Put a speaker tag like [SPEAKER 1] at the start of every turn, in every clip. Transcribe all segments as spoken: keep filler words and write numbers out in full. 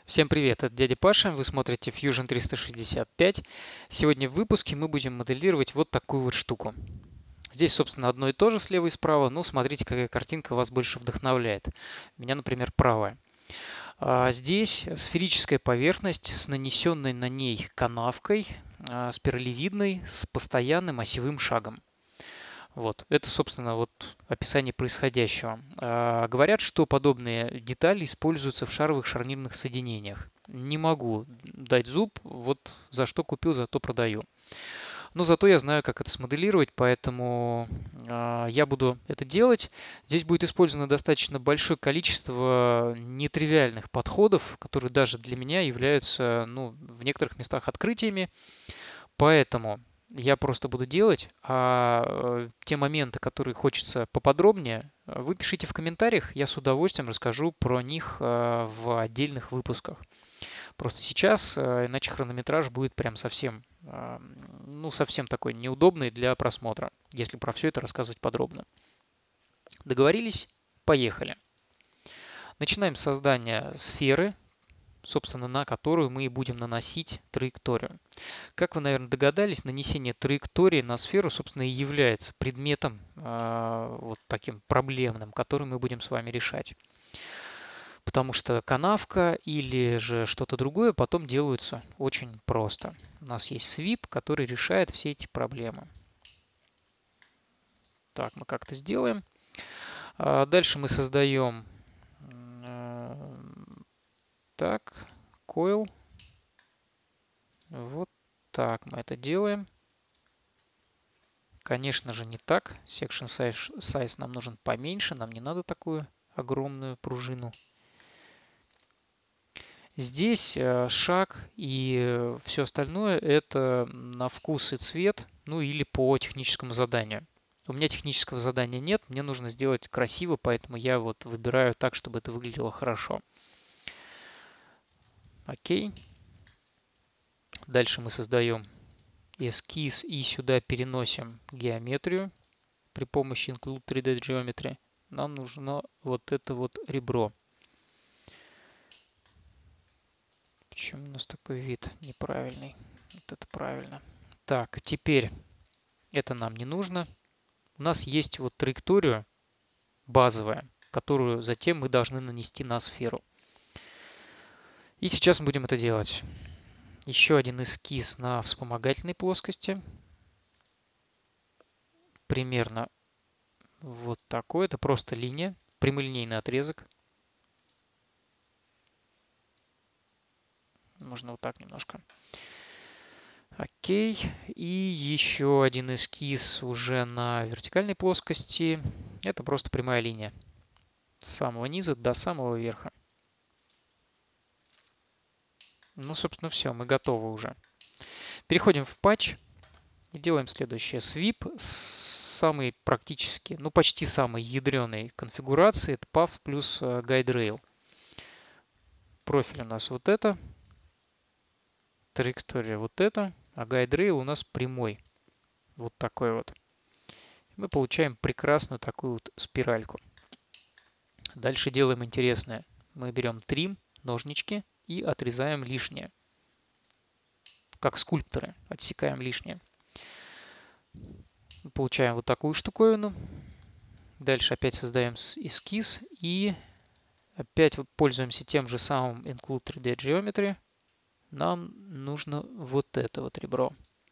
[SPEAKER 1] Всем привет, это дядя Паша, вы смотрите Fusion триста шестьдесят пять. Сегодня в выпуске мы будем моделировать вот такую вот штуку. Здесь, собственно, одно и то же слева и справа, но смотрите, какая картинка вас больше вдохновляет. Меня, например, правая. А Здесь сферическая поверхность с нанесенной на ней канавкой, а, спиралевидной, с постоянным осевым шагом. Вот, это, собственно, вот описание происходящего. А, говорят, что подобные детали используются в шаровых шарнирных соединениях. Не могу дать зуб, вот за что купил, зато продаю. Но зато я знаю, как это смоделировать, поэтому а, я буду это делать. Здесь будет использовано достаточно большое количество нетривиальных подходов, которые даже для меня являются, ну, в некоторых местах открытиями. Поэтому я просто буду делать, а э, те моменты, которые хочется поподробнее, э, вы пишите в комментариях, я с удовольствием расскажу про них э, в отдельных выпусках. Просто сейчас, э, иначе хронометраж будет прям совсем, э, ну, совсем такой неудобный для просмотра, если про все это рассказывать подробно. Договорились? Поехали. Начинаем с создания сферы, собственно, на которую мы и будем наносить траекторию. Как вы, наверное, догадались, нанесение траектории на сферу, собственно, и является предметом э, вот таким проблемным, который мы будем с вами решать. Потому что канавка или же что-то другое потом делаются очень просто. У нас есть свип, который решает все эти проблемы. Так, мы как-то сделаем. А дальше мы создаем э, так, coil. Вот так мы это делаем. Конечно же, не так. Section size, size нам нужен поменьше, нам не надо такую огромную пружину. Здесь э, шаг и все остальное это на вкус и цвет, ну или по техническому заданию. У меня технического задания нет, мне нужно сделать красиво, поэтому я вот выбираю так, чтобы это выглядело хорошо. Окей. Дальше мы создаем эскиз и сюда переносим геометрию при помощи Include три дэ Geometry. Нам нужно вот это вот ребро. Почему у нас такой вид неправильный? Вот это правильно. Так, теперь это нам не нужно. У нас есть вот траектория базовая, которую затем мы должны нанести на сферу. И сейчас мы будем это делать. Еще один эскиз на вспомогательной плоскости. Примерно вот такой. Это просто линия, прямолинейный отрезок. Можно вот так немножко. Окей. И еще один эскиз уже на вертикальной плоскости. Это просто прямая линия. С самого низа до самого верха. Ну, собственно, все, мы готовы уже. Переходим в патч и делаем следующее. Свип с самой практически, ну почти самой ядреной конфигурации. Это паф плюс guide rail. Профиль у нас вот это. Траектория вот это. А guide rail у нас прямой. Вот такой вот. Мы получаем прекрасную такую вот спиральку. Дальше делаем интересное. Мы берем трим, ножнички и отрезаем лишнее. Как скульпторы отсекаем лишнее. Получаем вот такую штуковину. Дальше опять создаем эскиз и опять пользуемся тем же самым Include три дэ Geometry. Нам нужно вот это вот ребро.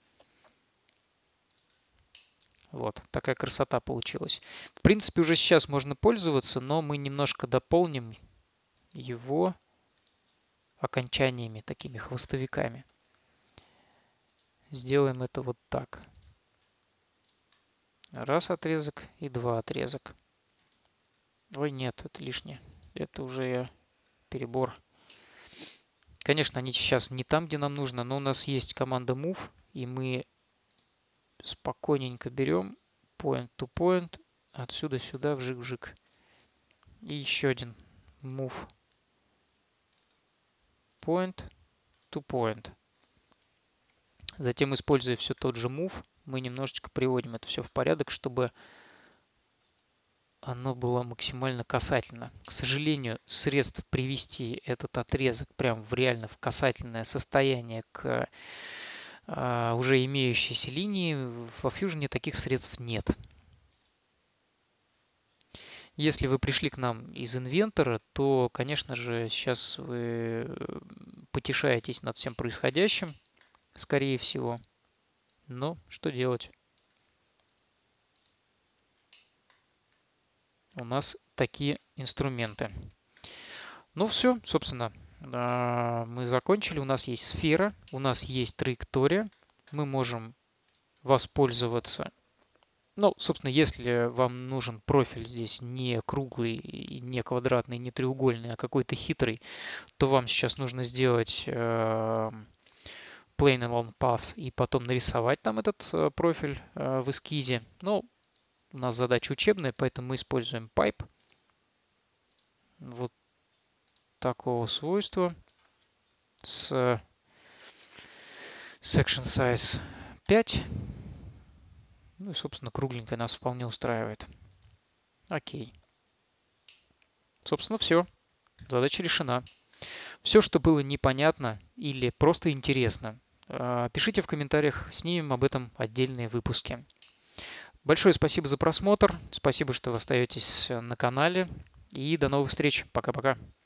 [SPEAKER 1] Вот, такая красота получилась. В принципе, уже сейчас можно пользоваться, но мы немножко дополним его окончаниями, такими хвостовиками. Сделаем это вот так. Раз отрезок и два отрезок. Ой, нет, это лишнее. Это уже перебор. Конечно, они сейчас не там, где нам нужно, но у нас есть команда move, и мы спокойненько берем point to point, отсюда сюда, вжик-вжик. И еще один move point to point. Затем, используя все тот же move, мы немножечко приводим это все в порядок, чтобы оно было максимально касательно. К сожалению, средств привести этот отрезок прям в реально в касательное состояние к а, уже имеющейся линии во Fusion таких средств нет. Если вы пришли к нам из инвентора, то, конечно же, сейчас вы потешаетесь над всем происходящим, скорее всего. Но что делать? У нас такие инструменты. Ну все, собственно, мы закончили. У нас есть сфера, у нас есть траектория. Мы можем воспользоваться. Ну, собственно, если вам нужен профиль здесь не круглый, не квадратный, не треугольный, а какой-то хитрый, то вам сейчас нужно сделать Plane Along Path и потом нарисовать там этот профиль в эскизе. Но у нас задача учебная, поэтому мы используем Pipe. Вот такого свойства с Section Size пять. Ну и, собственно, кругленькая нас вполне устраивает. Окей. Собственно, все. Задача решена. Все, что было непонятно или просто интересно, пишите в комментариях, снимем об этом отдельные выпуски. Большое спасибо за просмотр. Спасибо, что вы остаетесь на канале. И до новых встреч. Пока-пока.